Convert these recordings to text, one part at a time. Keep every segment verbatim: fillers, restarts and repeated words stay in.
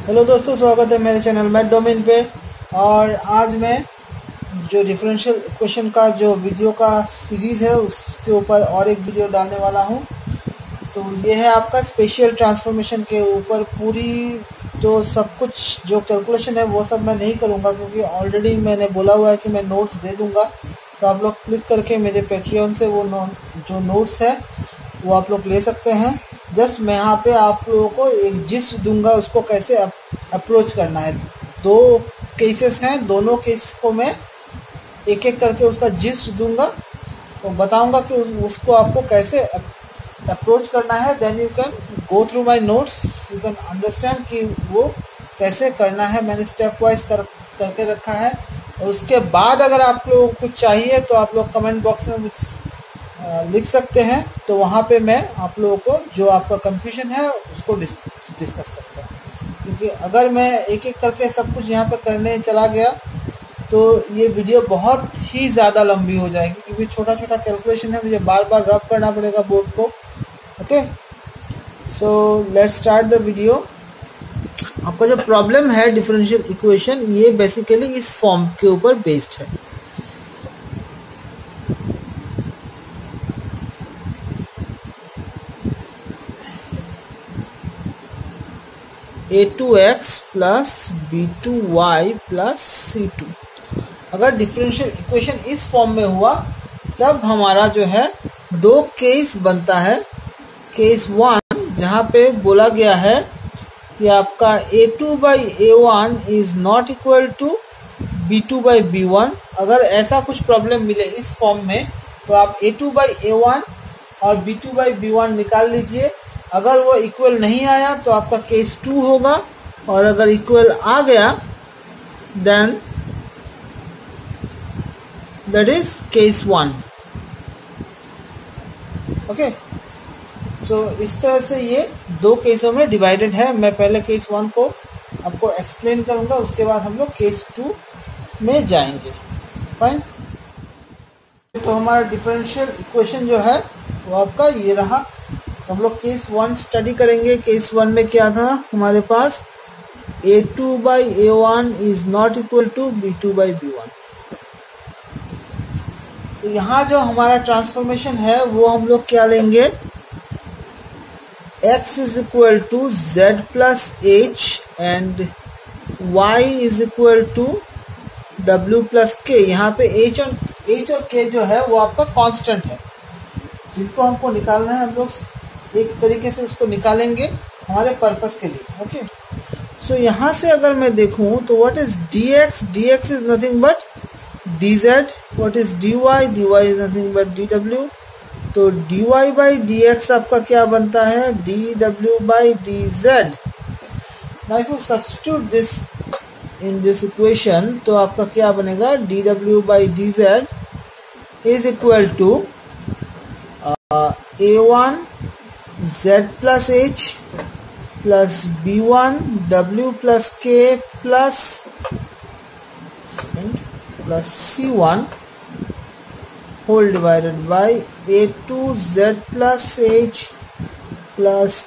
Hello दोस्तों, स्वागत है मेरे चैनल मैथ डोमेन पे। और आज मैं जो डिफरेंशियल इक्वेशन का जो वीडियो का सीरीज़ है उसके ऊपर और एक वीडियो डालने वाला हूँ। तो ये है आपका स्पेशल ट्रांसफॉर्मेशन के ऊपर। पूरी जो सब कुछ जो कैलकुलेशन है वो सब मैं नहीं करूँगा, क्योंकि ऑलरेडी मैंने बोला हुआ है कि मैं नोट्स दे दूँगा। तो आप लोग क्लिक करके मेरे पेट्रियन से वो नो, जो नोट्स है वो आप लोग ले सकते हैं। जस्ट मैं यहाँ पे आप लोगों को एक जिस्ट दूंगा, उसको कैसे अप्रोच करना है। दो केसेस हैं, दोनों केस को मैं एक एक करके उसका जिस्ट दूंगा और बताऊंगा कि उसको आपको कैसे अप्रोच करना है। Then you can go through my notes, you can understand कि वो कैसे करना है। मैंने स्टेप वाइज कर करके रखा है। और उसके बाद अगर आप लोगों को कुछ चाहिए तो आप लोग कमेंट बॉक्स में लिख सकते हैं। तो वहाँ पे मैं आप लोगों को जो आपका कंफ्यूजन है उसको डिस, डिस्कस करता हूँ। क्योंकि अगर मैं एक एक करके सब कुछ यहाँ पे करने चला गया तो ये वीडियो बहुत ही ज़्यादा लंबी हो जाएगी, क्योंकि छोटा छोटा कैलकुलेशन है, मुझे बार बार रब करना पड़ेगा बोर्ड को। Okay, so let's start the video. आपका जो प्रॉब्लम है डिफरेंशियल इक्वेशन, ये बेसिकली इस फॉर्म के ऊपर बेस्ड है। A two x plus b two y plus c two. अगर डिफरेंशियल इक्वेशन इस फॉर्म में हुआ तब हमारा जो है दो केस बनता है। केस वन, जहाँ पे बोला गया है कि आपका a two by a one is not equal to b two by b one. अगर ऐसा कुछ प्रॉब्लम मिले इस फॉर्म में तो आप a two by a one और b two by b one निकाल लीजिए। अगर वो इक्वल नहीं आया तो आपका केस टू होगा, और अगर इक्वल आ गया then that is case one. Okay, so इस तरह से ये दो केसों में डिवाइडेड है। मैं पहले केस वन को आपको एक्सप्लेन करूंगा, उसके बाद हम लोग केस टू में जाएंगे। फाइन। तो हमारा डिफरेंशियल इक्वेशन जो है वो आपका ये रहा। हम लोग केस वन स्टडी करेंगे। केस वन में क्या था हमारे पास, a two by a one is not equal to b two by b one. तो यहाँ जो हमारा ट्रांसफॉर्मेशन है वो हम लोग क्या लेंगे, x is equal to z plus h and y is equal to डब्ल्यू प्लस के। यहाँ पे h और h और k जो है वो आपका कांस्टेंट है, जिनको हमको निकालना है। हम लोग एक तरीके से उसको निकालेंगे हमारे पर्पस के लिए। ओके, सो यहाँ से अगर मैं देखूं तो what is dx, dx is nothing but dz। What is dy, dy is nothing but dw। तो dy बाई dx आपका क्या बनता है, dw by dz। Now if you substitute this in this equation तो आपका क्या बनेगा, dw by dz is equal to a one z plus h plus b one डब्ल्यू plus k plus plus c one whole divided by a two z plus h plus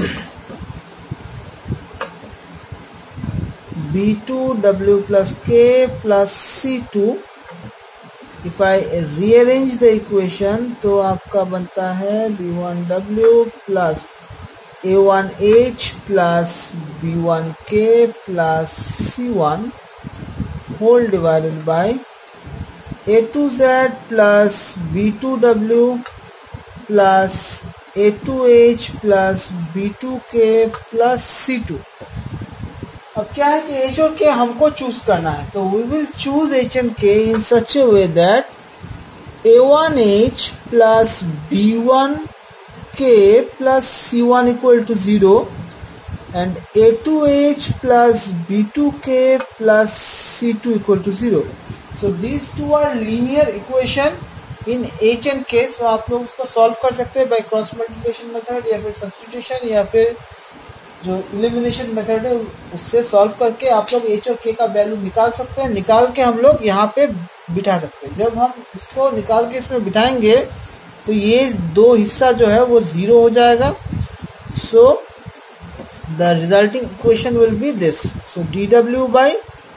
b to डब्ल्यू plus k plus c to. If I rearrange the equation तो आपका बनता है B one डब्ल्यू plus A one h plus b one k plus c one whole divided by a two z plus b to डब्ल्यू plus A two h plus b two k plus c to. अब क्या है कि h और k हमको choose करना है, तो we will choose h and k in such a way that a one h plus b one k plus c one equal to zero and a two h plus b two k plus c two equal to zero. So these two are linear equation in h and k। So आप लोग उसको solve कर सकते हैं by cross multiplication method या फिर substitution या फिर जो इलिमिनेशन मेथड है उससे सॉल्व करके आप लोग h और k का वैल्यू निकाल सकते हैं। निकाल के हम लोग यहाँ पे बिठा सकते हैं। जब हम इसको निकाल के इसमें बिठाएंगे तो ये दो हिस्सा जो है वो ज़ीरो हो जाएगा। सो the resulting equation will be this. So dw by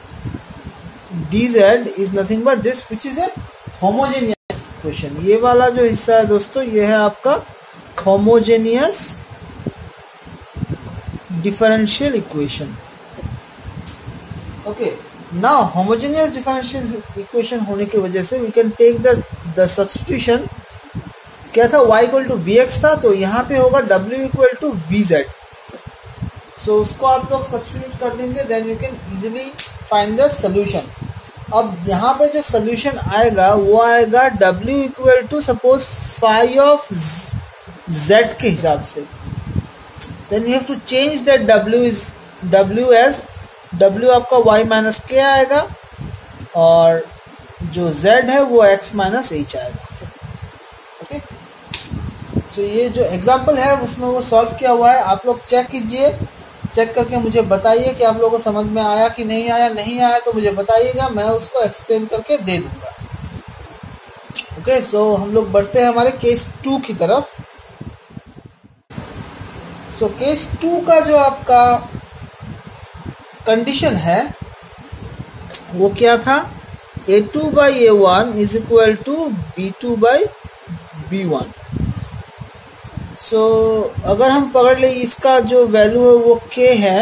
dz is nothing but this, which is a homogeneous equation. ये वाला जो हिस्सा है दोस्तों, ये है आपका homogeneous differential equation. Okay, now homogeneous differential equation होने की वजह से we can take the the substitution. क्या था, y equal to v x था, तो यहाँ पे होगा w equal to v z. So उसको आप लोग सब्स्टिट्यूट कर देंगे, then you can easily find the solution. अब यहाँ पे जो सोल्यूशन आएगा वो आएगा w equal to suppose phi of z के हिसाब से. Then you have to change that w is w as w आपका y माइनस के आएगा और जो z है वो x माइनस एच आएगा. ओके, तो ये जो एग्जाम्पल है उसमें वो सॉल्व किया हुआ है. आप लोग चेक कीजिए, चेक करके मुझे बताइए कि आप लोगों को समझ में आया कि नहीं आया. नहीं आया तो मुझे बताइएगा, मैं उसको एक्सप्लेन करके दे दूंगा. ओके, सो हम लोग बढ़ते हैं हमारे केस टू की तरफ. सो केस टू का जो आपका कंडीशन है वो क्या था, a two by a one is equal to b two by b one. So अगर हम पकड़ ले इसका जो वैल्यू है वो k है,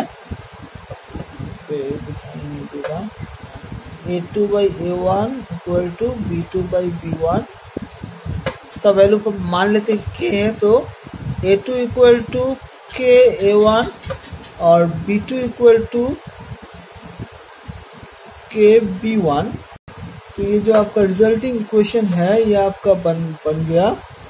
दिखाई नहीं देगा, a two by a one equal to b two by b one. इसका वैल्यू पर मान लेते हैं k है, तो ए to equal to k a one और b two equal to k b one. तो ये जो आपका रिजल्टिंग इक्वेशन है ये आपका बन बन गया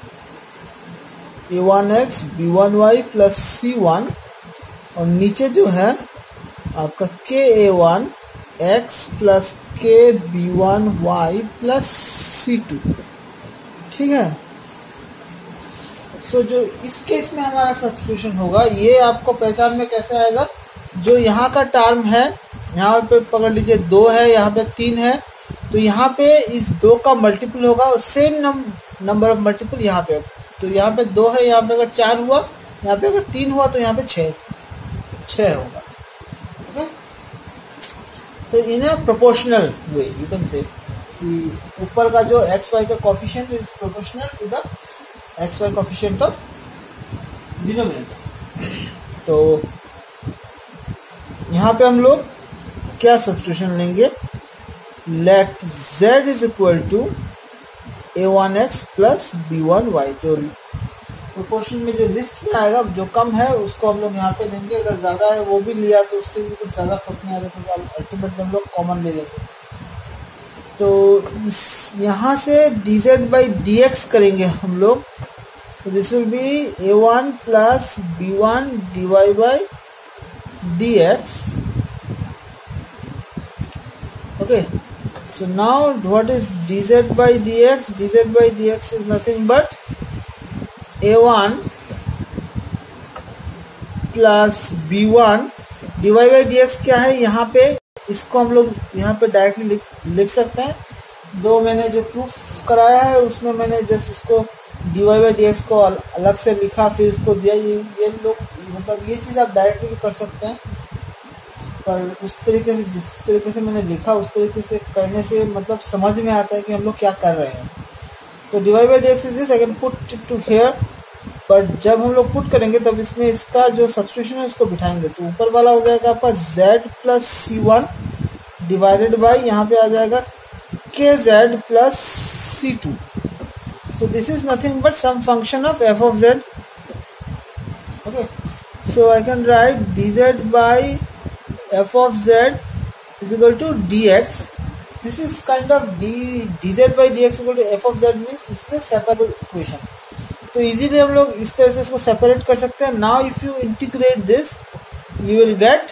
a one x b one y plus c one, और नीचे जो है आपका k a one x plus k b one y plus c two. ठीक है, सो so, जो इस केस में हमारा सब्स्टिट्यूशन होगा ये आपको पहचान में कैसे आएगा, जो यहाँ का टर्म है यहाँ पे पकड़ लीजिए दो है, यहाँ पे तीन है, तो यहाँ पे इस दो का मल्टीपल होगा और सेम नंबर ऑफ मल्टीपल यहाँ पे. तो यहाँ पे दो है, यहाँ पे अगर चार हुआ, यहाँ पे अगर तीन हुआ तो यहाँ पे छः छः होगा. ओके, तो in a proportional way you can say कि ऊपर का जो एक्स वाई का coefficient is proportional to the x y coefficient of denominator. तो यहाँ पे हम लोग क्या सब्स्टिट्यूशन लेंगे, let z is equal to a one x plus b one y. जो प्रोपोर्शन में जो लिस्ट में आएगा जो कम है उसको हम लोग यहाँ पे लेंगे, अगर ज़्यादा है वो भी लिया तो उससे भी कुछ ज़्यादा फर्क नहीं आता, तो अल्टीमेटली हम लोग कॉमन ले लेंगे. तो इस यहाँ से d z by d x करेंगे हम लोग, तो this will be a one plus b one d y by d x. Okay, so now what is dz by dx? Dz by dx is nothing but a one plus b one dy by dx क्या है, यहाँ पे इसको हम लोग यहाँ पे directly लिख लिख सकते हैं. दो मैंने जो प्रूफ कराया है उसमें मैंने जस्ट उसको dy by dx को अलग से लिखा, फिर इसको दिया. ये ये लोग मतलब ये चीज़ आप डायरेक्टली भी कर सकते हैं, पर उस तरीके से जिस तरीके से मैंने लिखा उस तरीके से करने से मतलब समझ में आता है कि हम लोग क्या कर रहे हैं. तो divide by d x is this, I can put it to here, but जब हम लोग पुट करेंगे तब इसमें इसका जो सब्स्टिट्यूशन है उसको बिठाएंगे. तो ऊपर वाला हो जाएगा आपका z plus c one divided by यहाँ पे आ जाएगा k z plus c two. So this is nothing but some function of f of z. Okay, so I can write d z by f of z is equal to dx. This is kind of d dz by dx equal to f of z means this is a separable equation. तो इजीली हम लोग इस तरह से इसको separate कर सकते हैं. Now if you integrate this you will get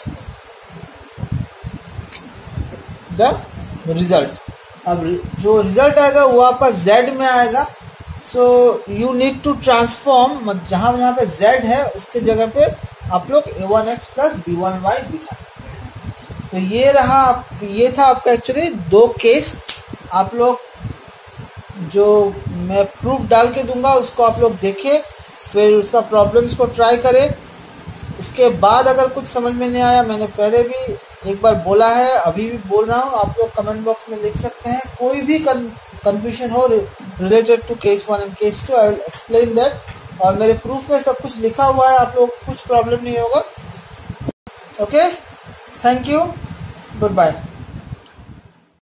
the result. अब जो रिजल्ट आएगा वो आपका z में आएगा. So you need to transform, जहाँ जहाँ पे z है उसके जगह पे आप लोग a one x plus b one y बिठा सकते हैं. तो ये रहा, ये था आपका एक्चुअली दो केस. आप लोग जो मैं प्रूफ डाल के दूंगा उसको आप लोग देखें, फिर उसका प्रॉब्लम्स को ट्राई करें, उसके बाद अगर कुछ समझ में नहीं आया, मैंने पहले भी एक बार बोला है, अभी भी बोल रहा हूँ, आप लोग कमेंट बॉक्स में लिख सकते हैं। कोई भी कंफ्यूजन हो related to case one and case two, I will explain that. और मेरे प्रूफ में सब कुछ लिखा हुआ है, आप लोग कुछ प्रॉब्लम नहीं होगा। Okay, thank you, good bye.